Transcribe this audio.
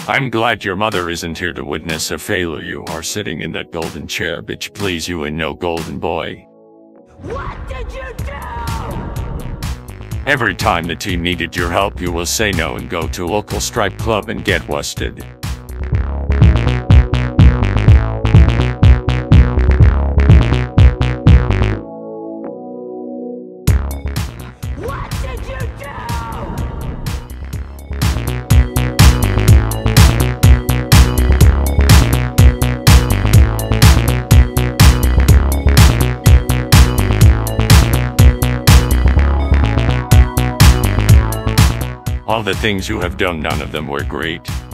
I'm glad your mother isn't here to witness a failure. You are sitting in that golden chair, bitch. Please, you and no golden boy. What did you do? Every time the team needed your help, you will say no and go to a local strip club and get wasted. What did you do? All the things you have done, none of them were great.